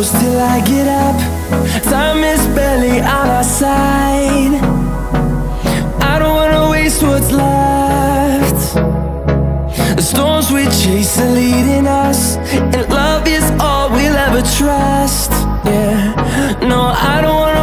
close till I get up. Time is barely on our side. I don't wanna waste what's left. The storms we chase are leading us, and love is all we'll ever trust. Yeah, no, I don't wanna